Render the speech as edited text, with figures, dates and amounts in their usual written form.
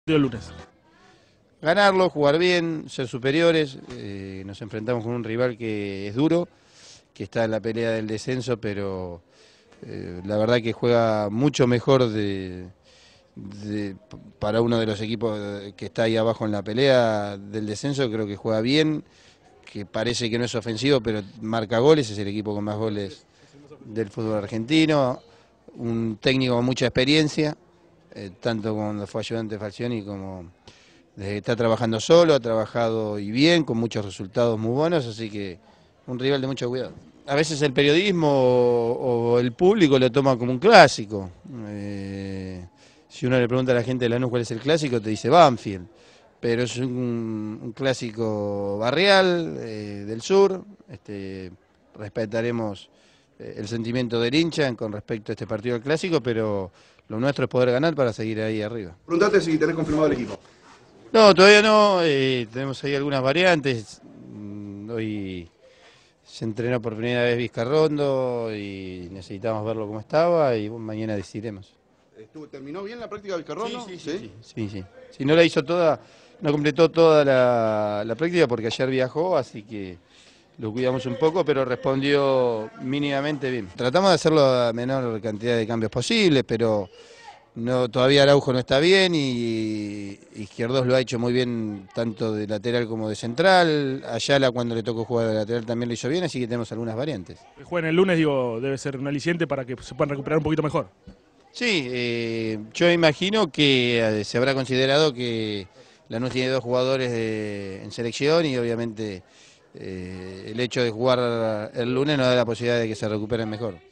El lunes. Ganarlo, jugar bien, ser superiores. Nos enfrentamos con un rival que es duro, que está en la pelea del descenso, pero la verdad que juega mucho mejor para uno de los equipos que está ahí abajo en la pelea del descenso. Creo que juega bien, que parece que no es ofensivo, pero marca goles, es el equipo con más goles del fútbol argentino. Un técnico con mucha experiencia, tanto cuando fue ayudante de Falcioni como desde que está trabajando solo, ha trabajado y bien, con muchos resultados muy buenos, así que un rival de mucho cuidado. A veces el periodismo o el público lo toma como un clásico. Si uno le pregunta a la gente de Lanús cuál es el clásico, te dice Banfield. Pero es un clásico barrial del sur. Respetaremos el sentimiento del hincha con respecto a este partido del clásico, pero lo nuestro es poder ganar para seguir ahí arriba. Preguntate si tenés confirmado el equipo. No, todavía no, tenemos ahí algunas variantes. Hoy se entrenó por primera vez Vizcarrondo y necesitamos verlo cómo estaba y bueno, mañana decidiremos. ¿Terminó bien la práctica del Vizcarrondo? Sí. Si no la hizo toda, no completó toda la práctica porque ayer viajó, así que lo cuidamos un poco, pero respondió mínimamente bien. Tratamos de hacerlo a menor cantidad de cambios posibles, pero no, todavía Araujo no está bien y Izquierdos lo ha hecho muy bien tanto de lateral como de central. Ayala cuando le tocó jugar de lateral también lo hizo bien, así que tenemos algunas variantes. Que jueguen el lunes, digo, debe ser un aliciente para que se puedan recuperar un poquito mejor. Sí, yo imagino que se habrá considerado que Lanús tiene dos jugadores en selección y obviamente el hecho de jugar el lunes nos da la posibilidad de que se recuperen mejor.